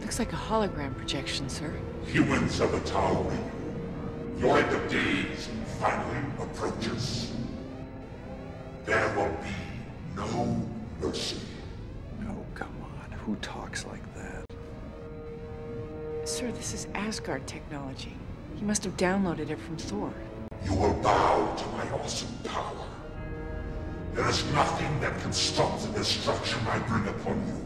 Looks like a hologram projection, sir. Humans of the tower, your end of days finally approaches. There will be no mercy. Oh, come on. Who talks like that? Sir, this is Asgard technology. He must have downloaded it from Thor. You will bow to my awesome power. There is nothing that can stop the destruction I bring upon you.